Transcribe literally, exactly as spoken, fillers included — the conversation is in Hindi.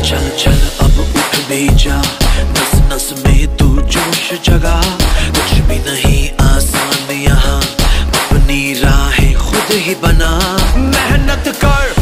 चल चल अब उठ भी जा, नस नस में तू जोश जगा। कुछ भी नहीं आसान यहाँ, अपनी राहें खुद ही बना। मेहनत कर